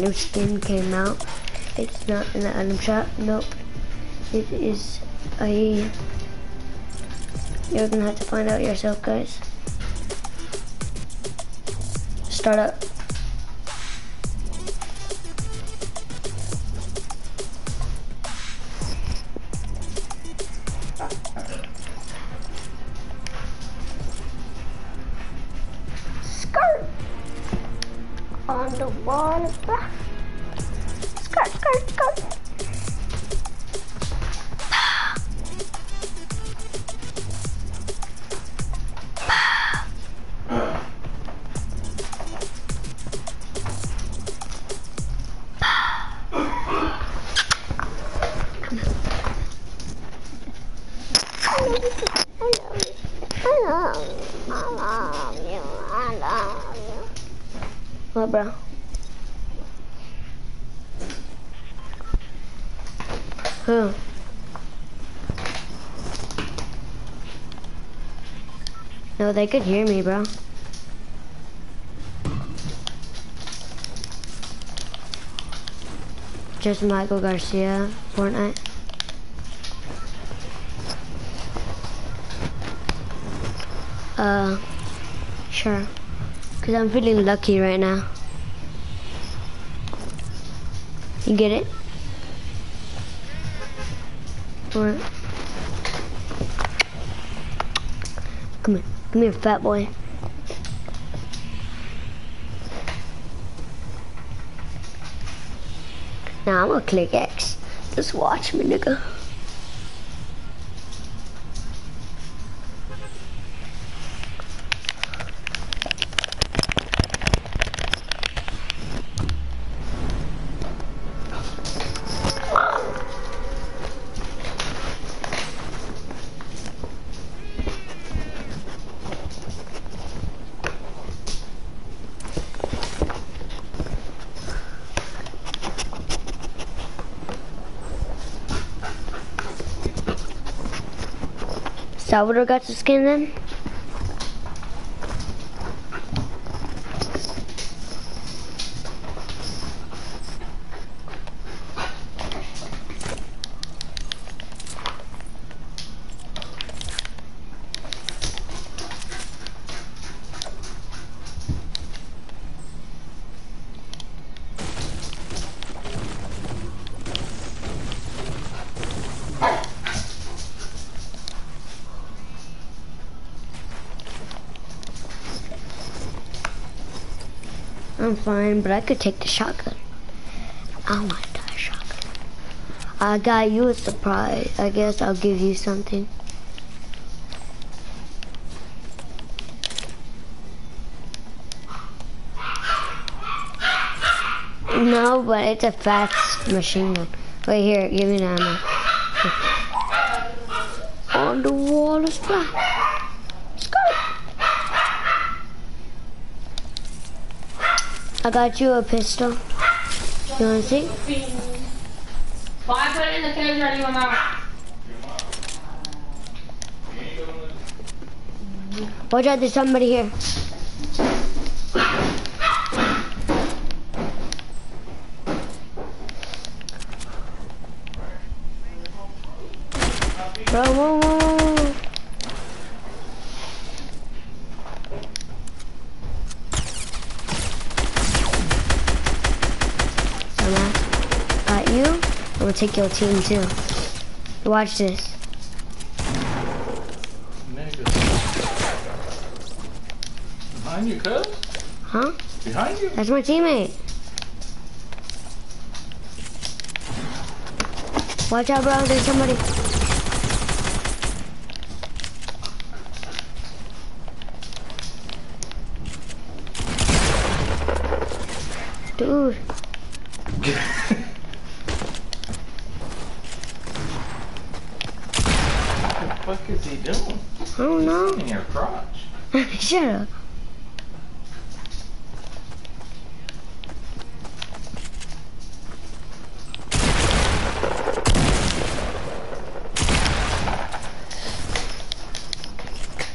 new skin came out. It's not in the item shop. Nope. It is a... You're gonna have to find out yourself, guys. Start up. Skirt on the wall. Skirt, skirt, skirt. What, bro? Who? No, they could hear me, bro. Just Michael Garcia, Fortnite. Sure. Cause I'm feeling lucky right now. You get it? What? Come here, fat boy. Now I'm gonna click X. Just watch me, nigga. Salvador got the skin then? I'm fine, but I could take the shotgun. I want that shotgun. I got you a surprise. I guess I'll give you something. No, but it's a fast machine gun. Wait, here, give me the ammo. On the wall is flat. I got you a pistol. You wanna see? I put it in the cage already, Mama. Watch out, there's somebody here. Bro, whoa, whoa, whoa. Got you. I'm gonna take your team too. Watch this. Behind you, cuz? Huh? Behind you? That's my teammate. Watch out, bro. There's somebody. Dude. What the fuck is he doing? I don't know. He's in your crotch. Shut up.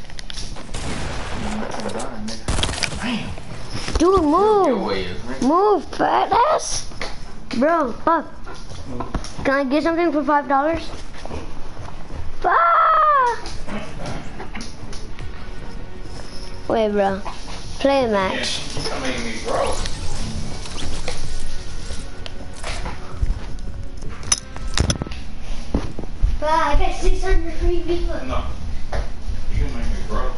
Dude, move. Move. little fat ass. Bro, Buck. Can I get something for $5? Ah! Wait, bro. Play a match. I mean, me broke. I got 600 free people. No. You can make me broke.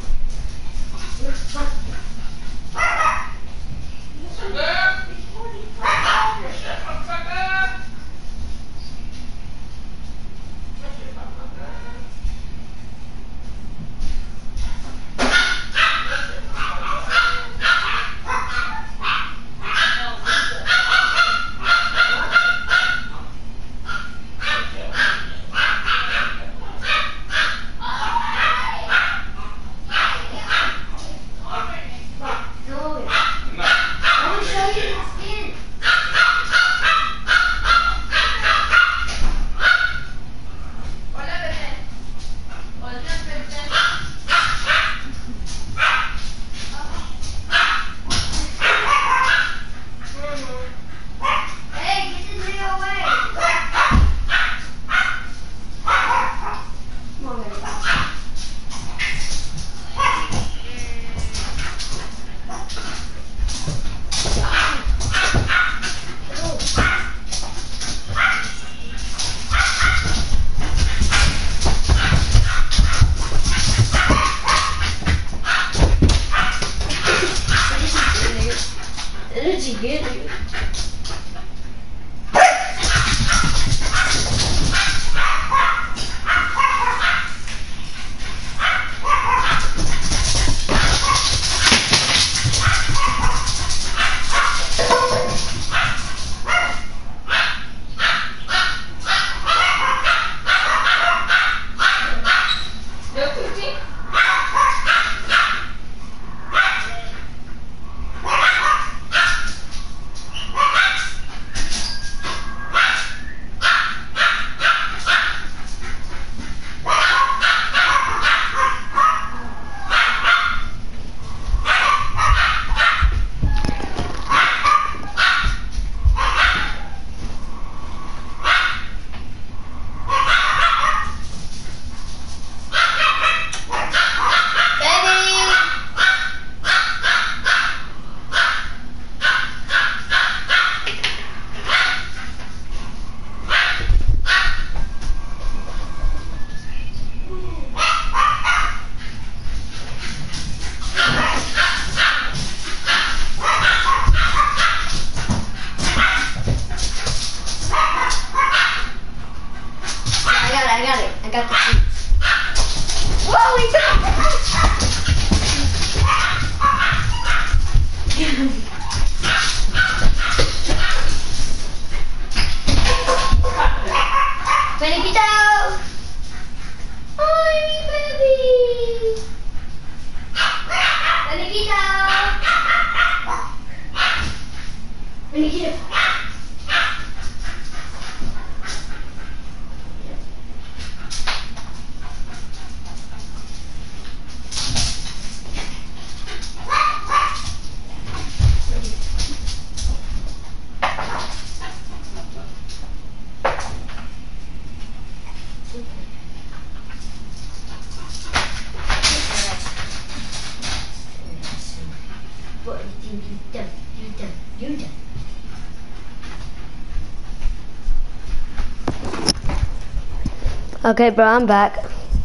Okay, bro, I'm back.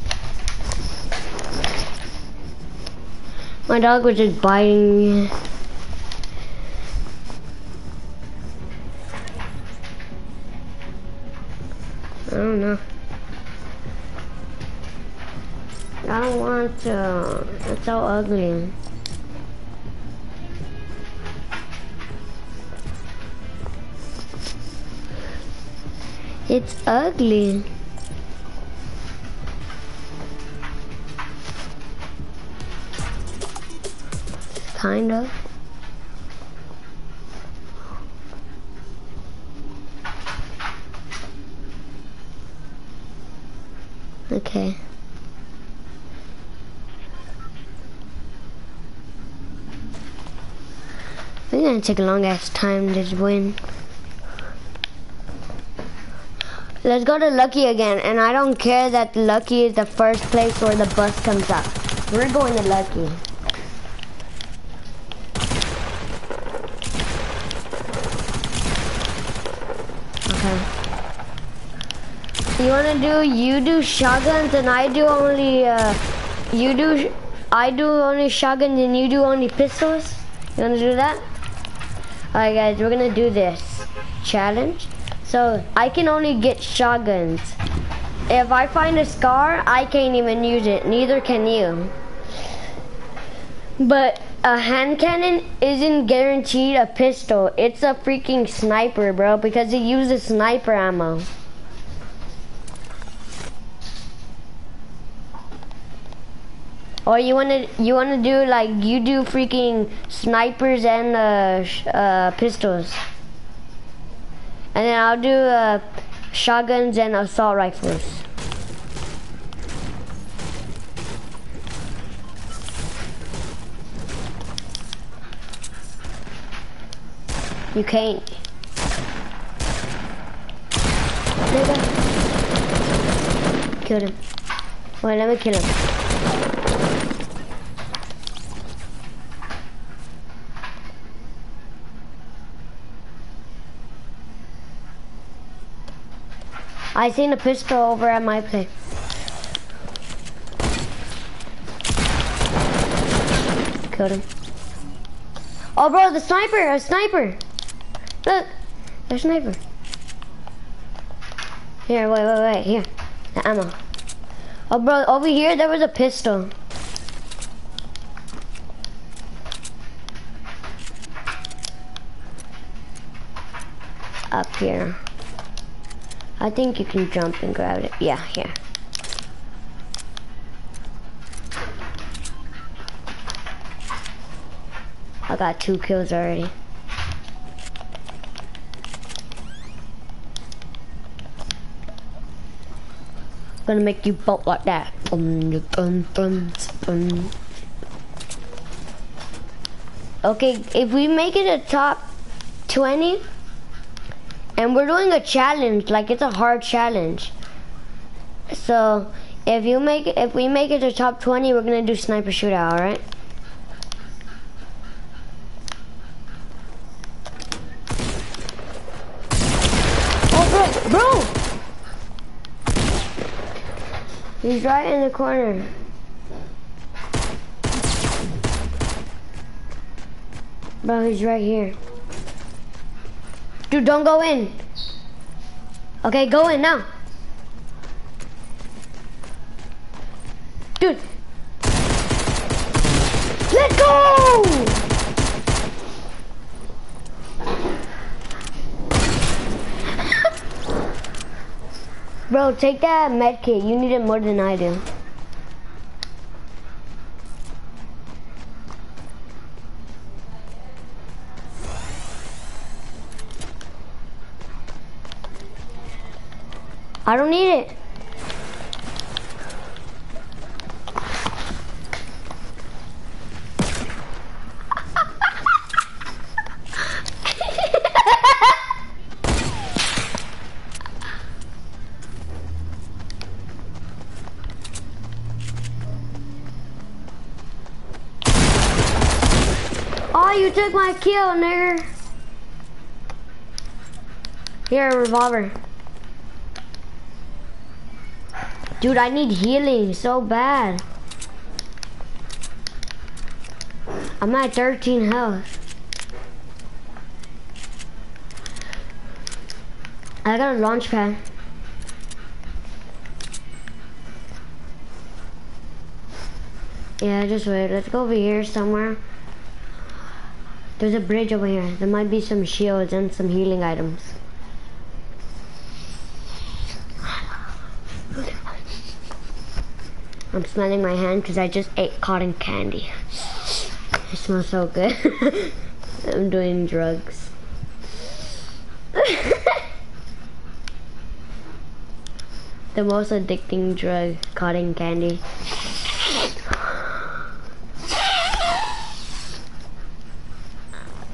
My dog was just biting me. I don't know. I don't want to. It's so ugly. It's ugly. Kind of. Okay. I think gonna take a long ass time to win. Let's go to Lucky again, and I don't care that Lucky is the first place where the bus comes up. We're going to Lucky. Okay. You do shotguns and I do only, I do only shotguns and you do only pistols? You wanna do that? Alright guys, we're gonna do this challenge. So, I can only get shotguns. If I find a scar, I can't even use it, neither can you. But a hand cannon isn't guaranteed a pistol. It's a freaking sniper, bro, because it uses sniper ammo. Or you wanna do like you do freaking snipers and pistols, and then I'll do shotguns and assault rifles. You can't. Killed him. Wait, let me kill him. I seen a pistol over at my place. Killed him. Oh bro, the sniper, a sniper. Look, there's a sniper. Here, wait, here. The ammo. Oh bro, over here there was a pistol. Up here. I think you can jump and grab it. Yeah, here. I got 2 kills already. Gonna make you bump like that. Okay, if we make it a top 20, and we're doing a challenge, like it's a hard challenge. So if we make it to top 20, we're gonna do sniper shootout, alright? Oh bro! He's right in the corner. Bro, he's right here. Dude, don't go in. Okay, go in now. Dude. Let's go! Bro, take that med kit. You need it more than I do. I don't need it. Oh, you took my kill, nigger. Here, a revolver. Dude, I need healing so bad. I'm at 13 health. I got a launch pad. Yeah, just wait. Let's go over here somewhere. There's a bridge over here. There might be some shields and some healing items. I'm smelling my hand because I just ate cotton candy. It smells so good. I'm doing drugs. The most addicting drug, cotton candy.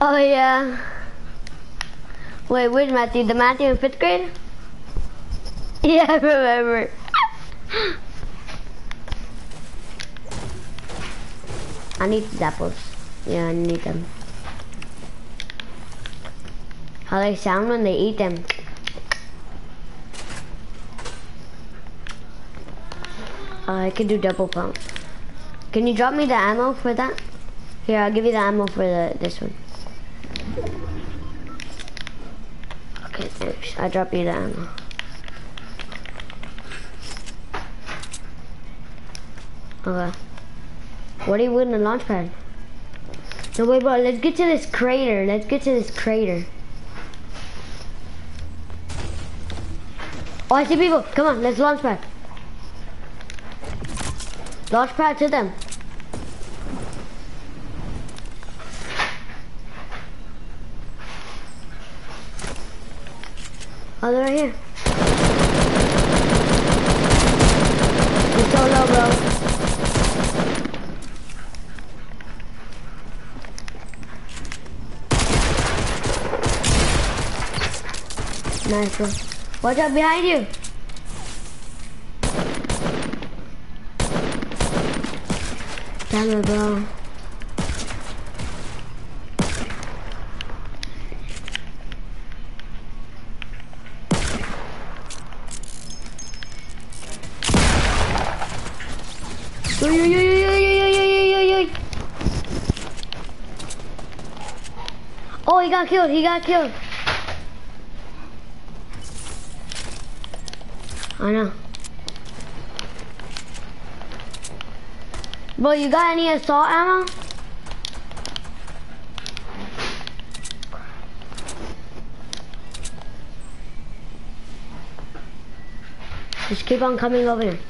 Oh yeah. Wait, which Matthew? The Matthew in 5th grade? Yeah, I remember. I need these apples. Yeah, I need them. How they sound when they eat them. I can do double pump. Can you drop me the ammo for that? Here, I'll give you the ammo for this one. Okay, thanks. I'll drop you the ammo. Okay. What are you with in the launch pad? No, wait, bro, let's get to this crater. Let's get to this crater. Oh, I see people. Come on, let's launch pad. Launch pad to them. Oh, they're right here. You're so low, bro. Nice one. Watch out behind you. Damn it, bro. Oh, he got killed. He got killed. I know. Bro, you got any assault ammo? Just keep on coming over here.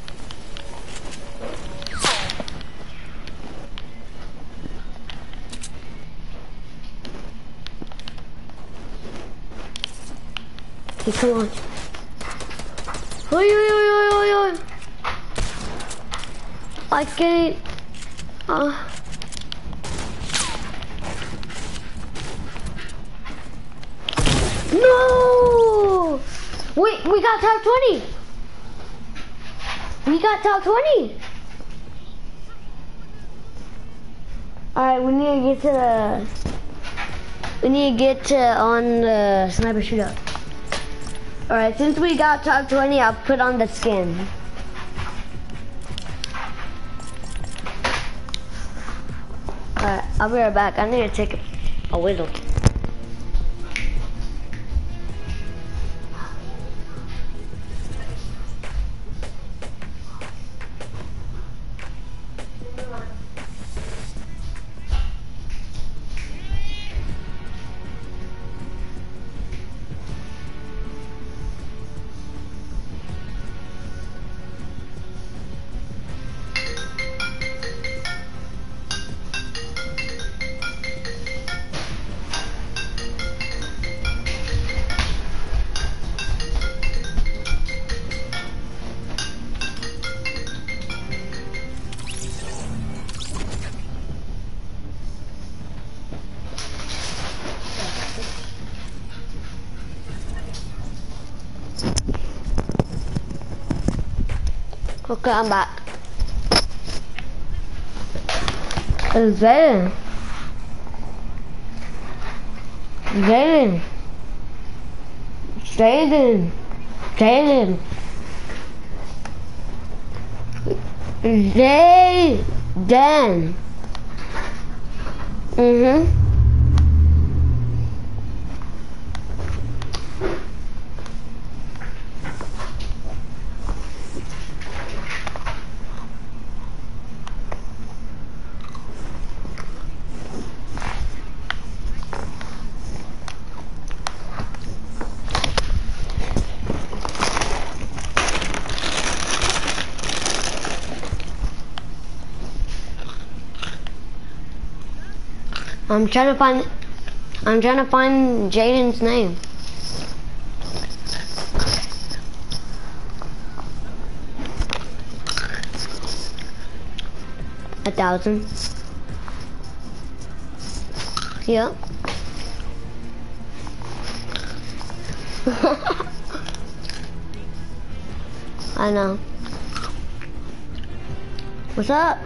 Okay, come on. Oi, oi, oi, oi, oi, oi. I can't. No! Wait, we got top 20. We got top 20. Alright, we need to get to the... We need to get to on the sniper shootout. Alright, since we got top 20, I'll put on the skin. Alright, I'll be right back. I need to take a whittle. Okay, I'm back. It's Zayden. Zayden. Zayden. Zayden. Zayden. Mm-hmm. I'm trying to find Jaden's name. $1,000. Yep. I know. What's up?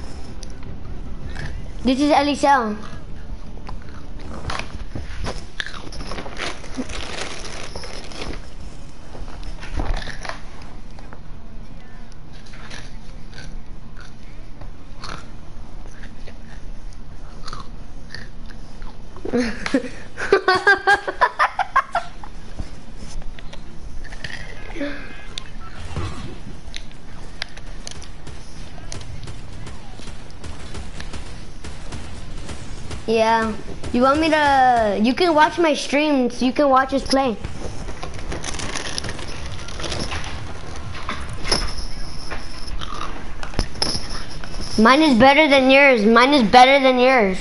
This is Elisel. Yeah. You want me to... You can watch my streams. You can watch us play. Mine is better than yours. Mine is better than yours.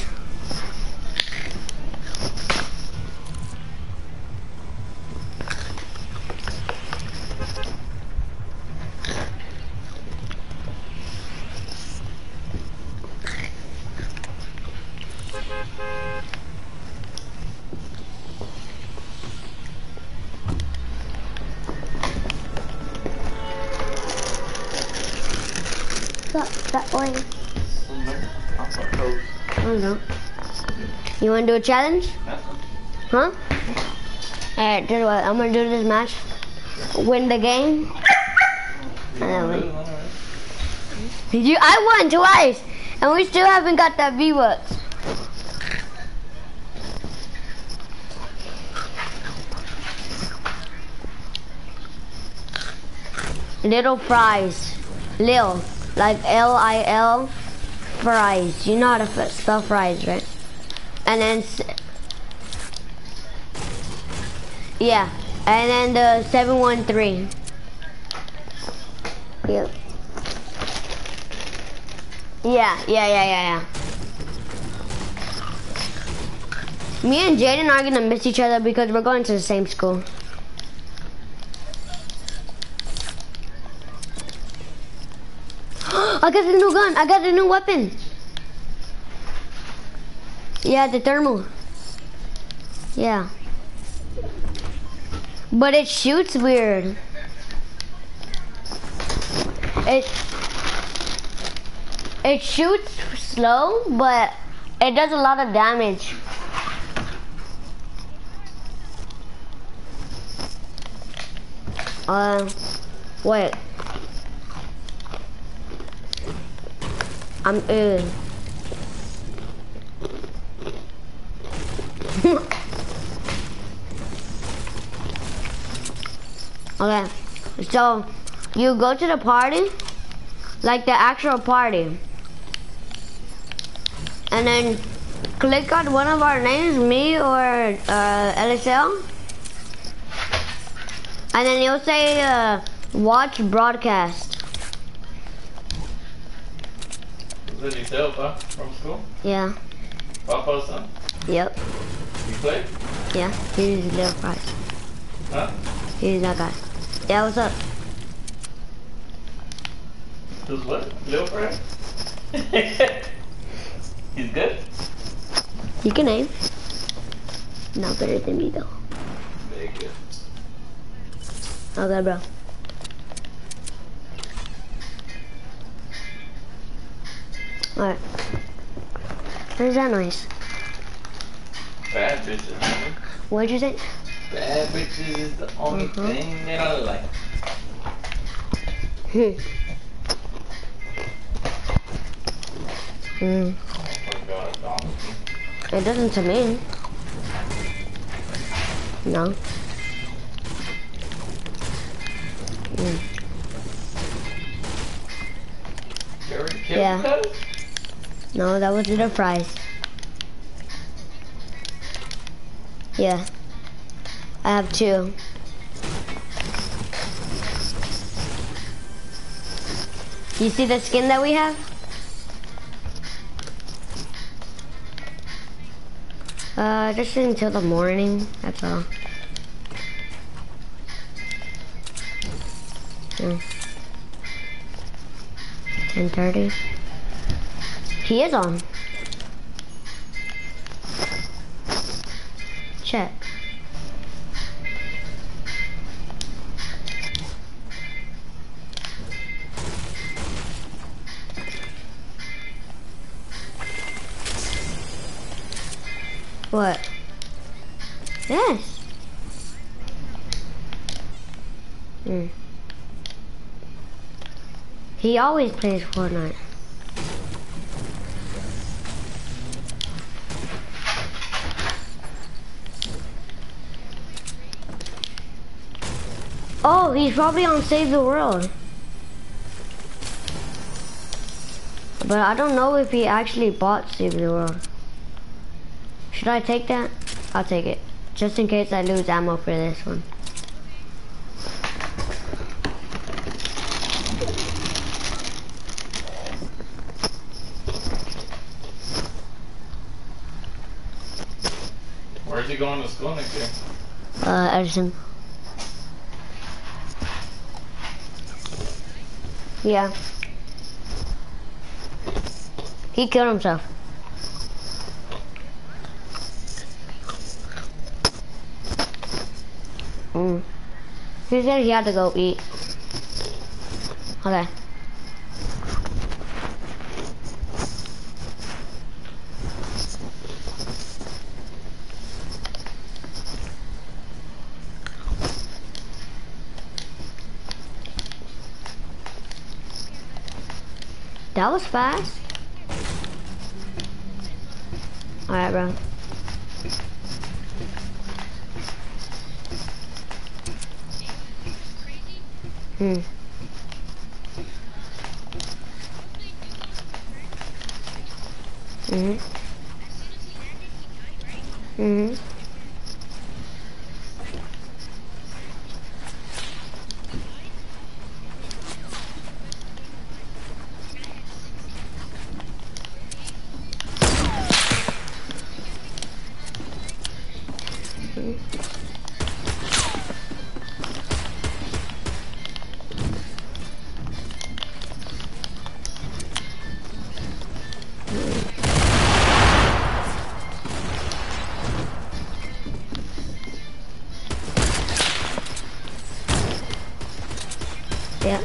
That way. I don't know. You wanna do a challenge? Huh? Alright, tell you what, I'm gonna do this match. Win the game. And then win. I won twice! And we still haven't got that V-Bucks. Little fries. Lil. Like L-I-L. Fries. You know how to spell fries, right? And then... Yeah. And then the 713. Yep. Yeah. Me and Jaden are gonna miss each other because we're going to the same school. I got a new gun. I got a new weapon. Yeah, the thermal. Yeah. But it shoots weird. It shoots slow, but it does a lot of damage. Wait. I'm Okay, so you go to the party, like the actual party, and then click on one of our names, me or LSL, and then you'll say watch broadcast. Is it yourself, huh? From school? Yeah. Papa's son? Yep. You play? Yeah, he's little fries. Huh? He's that guy. Yeah, what's up? Who's what? Little fry? He's good? You can name. Not better than me though. Very good. Okay, bro. Alright. What is that noise? Bad bitches, man. What'd you say? Bad bitches is the only thing that I like. Mm. It doesn't to me. No. Yeah. No, that was the fries. Yeah. I have two. You see the skin that we have? Just until the morning, that's all. 10:30. He is on. check. What? Yes. He always plays Fortnite. Oh, he's probably on Save the World. But I don't know if he actually bought Save the World. Should I take that? I'll take it. Just in case I lose ammo for this one. Where's he going to school next year? Edison. Yeah. He killed himself. He said he had to go eat. Okay. That was fast. Alright, bro. Mhm. Mhm. Yeah.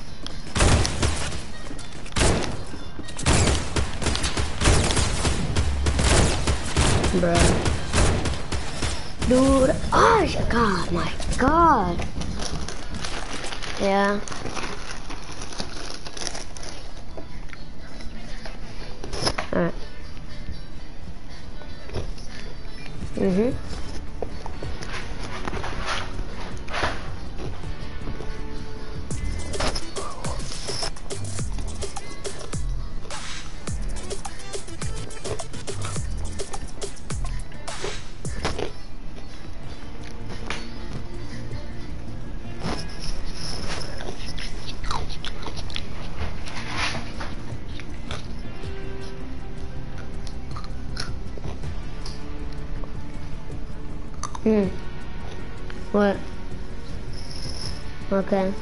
Bruh. Dude, oh god, my god. Yeah. Alright. What? Okay.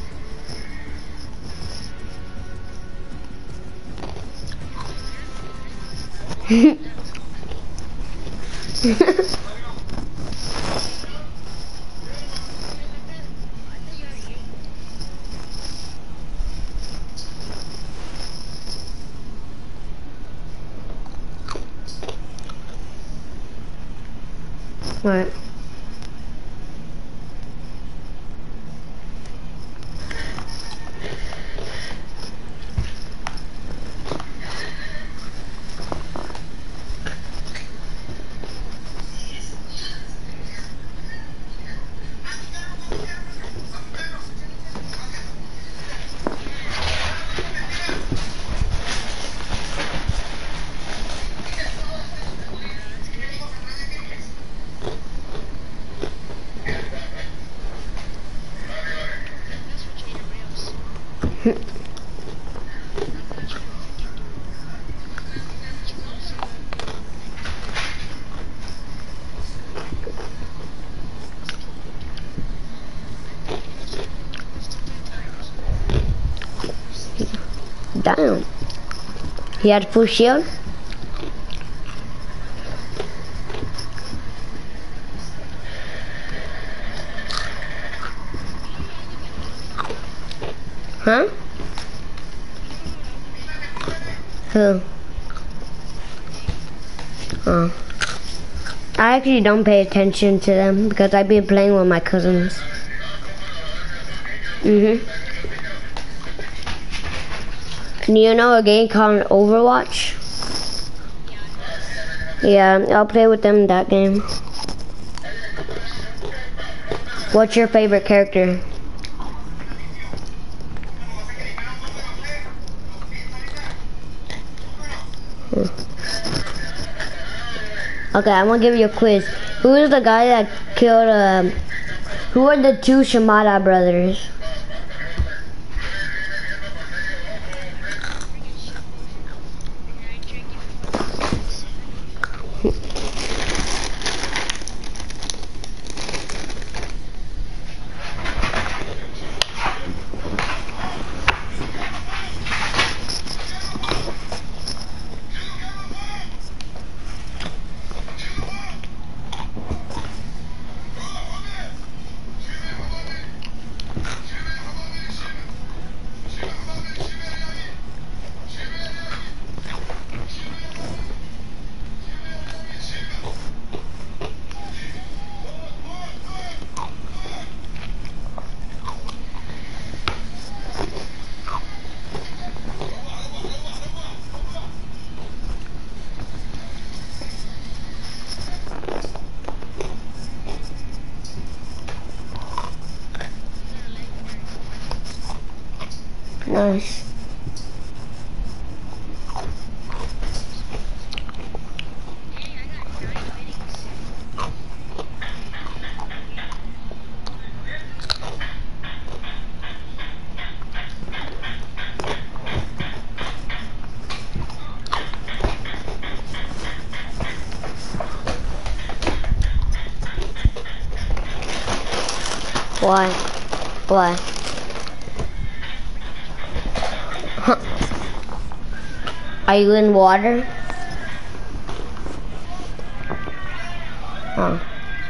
What? Damn. He had full shield? Huh? Who? Oh. I actually don't pay attention to them because I've been playing with my cousins. You know a game called Overwatch? Yeah, I'll play with them in that game. What's your favorite character? Okay, I'm gonna give you a quiz. Who is the guy that killed, who are the two Shimada brothers? Nice. Why? Why? Are you in water? Oh.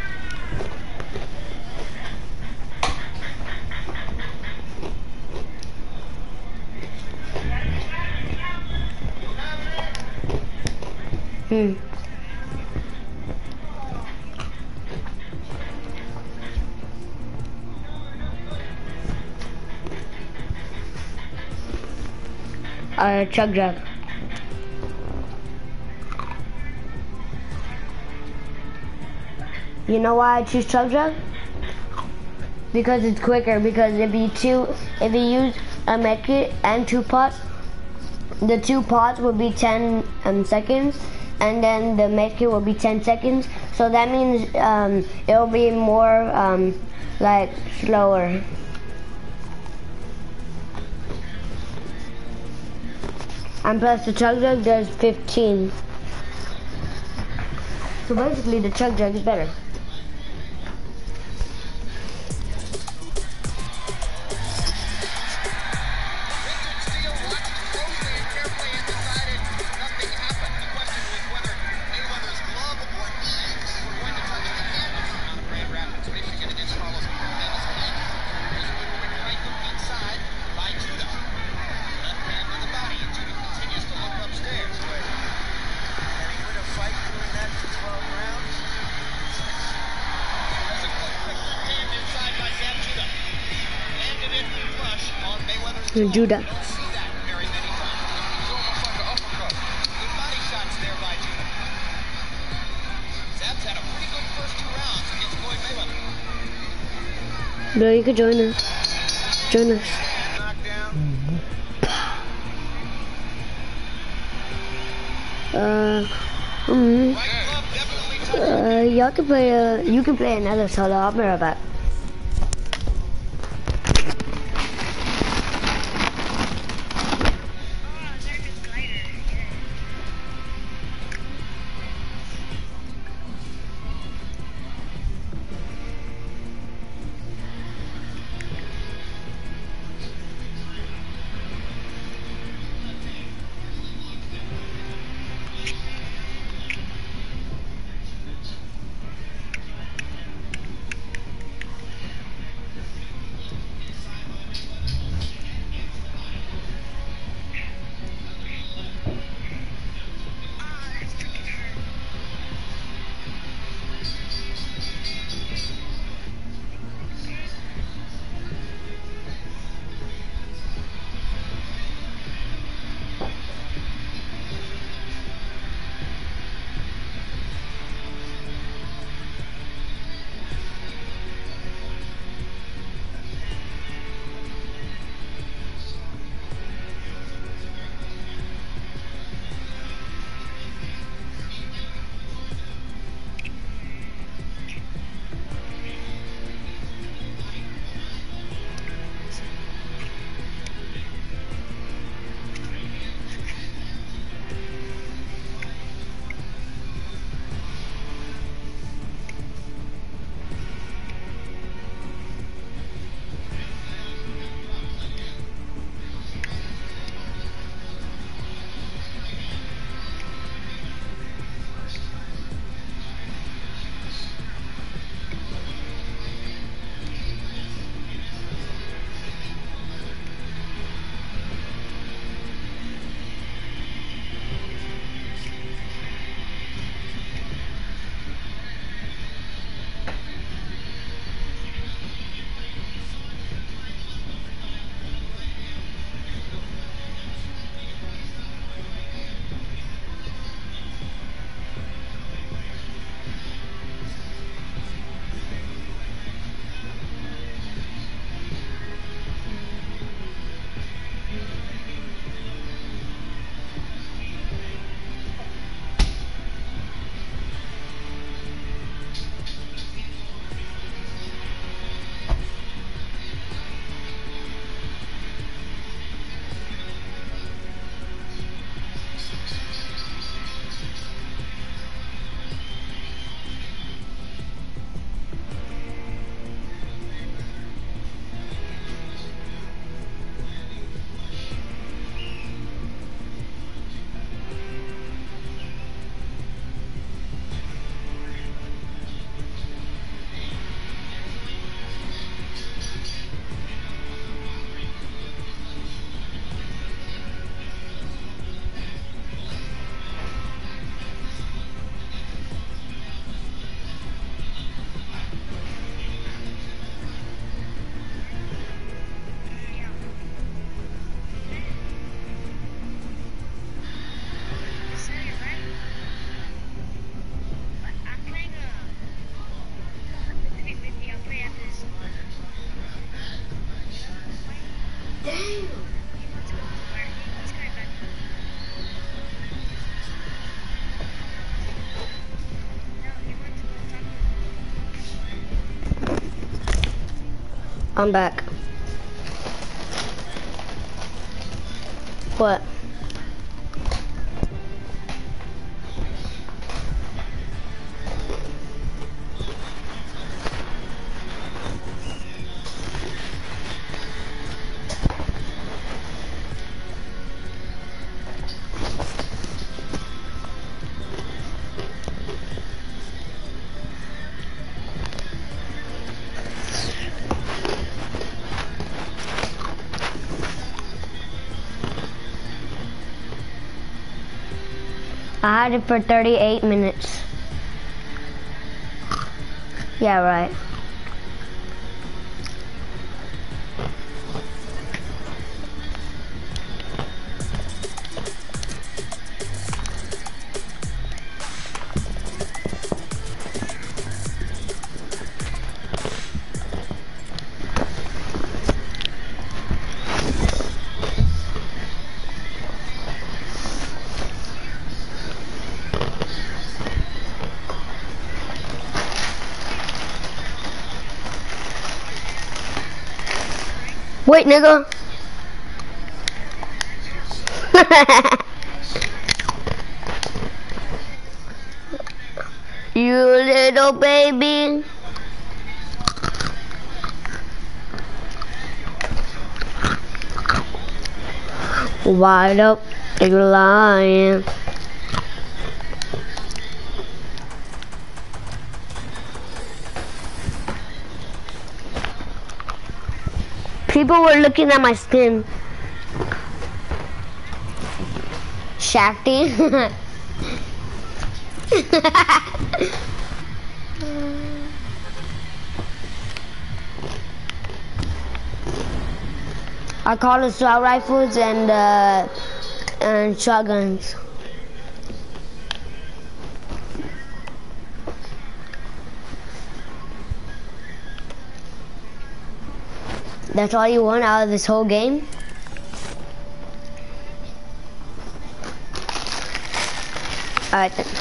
Chug jug. You know why I choose chug jug? Because it's quicker. Because if you use a medkit and 2 pots, the 2 pots will be 10 seconds, and then the medkit will be 10 seconds. So that means it'll be more like slower. And plus the chug jug does 15. So basically the chug jug is better. Judah. Bro, you could join us. Join us. Y'all can play. You can play another solo. I'll be right back. I'm back. What? I had it for 38 minutes. Yeah, right. Wait, nigga. You little baby. Wide up, like a lion. People were looking at my skin. Shafty. I call it assault rifles and shotguns. That's all you want out of this whole game? Alright then.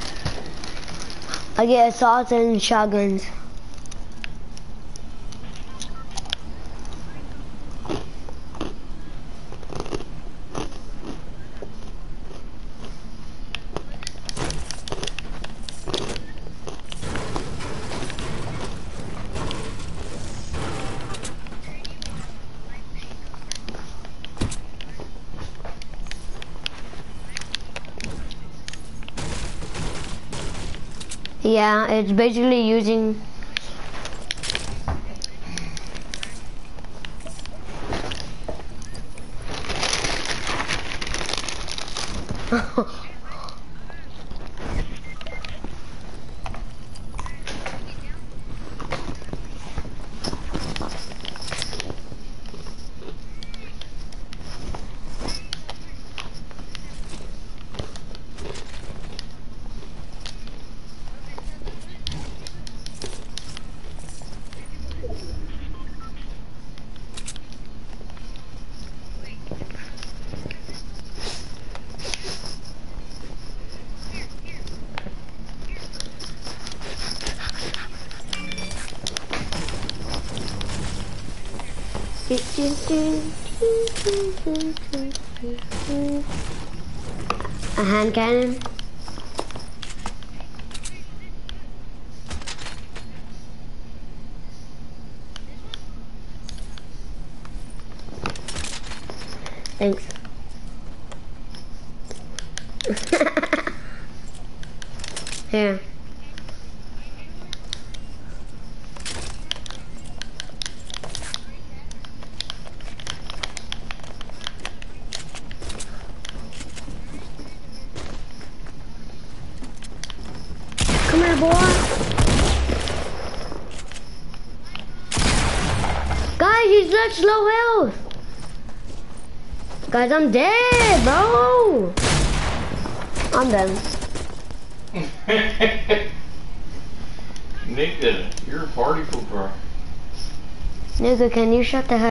I get assaults and shotguns. Yeah, it's basically using a hand cannon. Thanks. Here. Come here, boy. Guys, he's such low health. Guys, I'm dead, bro. I'm done. Nigga, you're a party pooper. Nigga, can you shut the hell